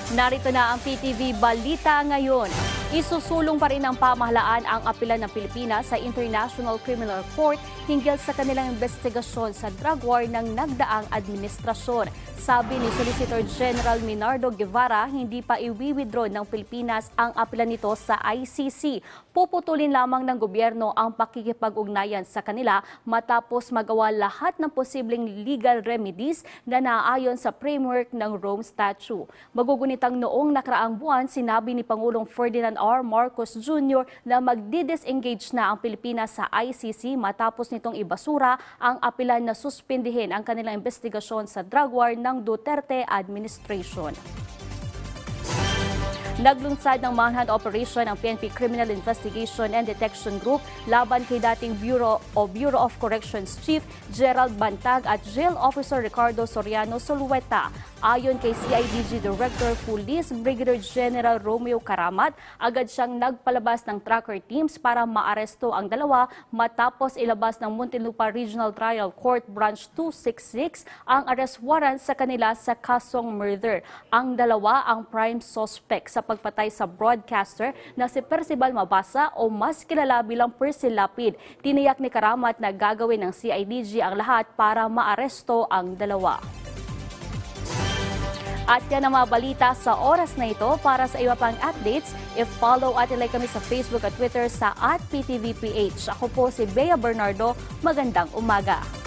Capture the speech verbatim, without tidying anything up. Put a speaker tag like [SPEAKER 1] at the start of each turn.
[SPEAKER 1] Narito na ang P T V Balita ngayon. Isusulong pa rin ng pamahalaan ang apela ng Pilipinas sa International Criminal Court hinggil sa kanilang investigasyon sa drug war ng nagdaang administrasyon. Sabi ni Solicitor General Minardo Guevara, hindi pa iwi-withdraw ng Pilipinas ang apela nito sa I C C. Puputulin lamang ng gobyerno ang pakikipag-ugnayan sa kanila matapos magawa lahat ng posibleng legal remedies na naaayon sa framework ng Rome Statute. Magugunitang noong nakaraang buwan, sinabi ni Pangulong Ferdinand R. Marcos Junior na magdi-disengage na ang Pilipinas sa I C C matapos nitong ibasura ang apelan na suspindihin ang kanilang investigasyon sa drug war ng Duterte administration. Naglunsad ng manhunt operation ang P N P Criminal Investigation and Detection Group laban kay dating Bureau o Bureau of Corrections Chief Gerald Bantag at Jail Officer Ricardo Soriano Solueta. Ayon kay C I D G Director Police Brigadier General Romeo Karamat, agad siyang nagpalabas ng tracker teams para maaresto ang dalawa matapos ilabas ng Muntinlupa Regional Trial Court Branch two sixty-six ang arrest warrant sa kanila sa kasong murder. Ang dalawa ang prime suspect sa pagpatay sa broadcaster na si Percival Mabasa o mas kilala bilang Percy Lapid. Tiniyak ni Karamat na gagawin ng C I D G ang lahat para maaresto ang dalawa. At yan ang mga balita sa oras na ito. Para sa iba pang updates, i-follow at ilike kami sa Facebook at Twitter sa at P T V P H. Ako po si Bea Bernardo. Magandang umaga.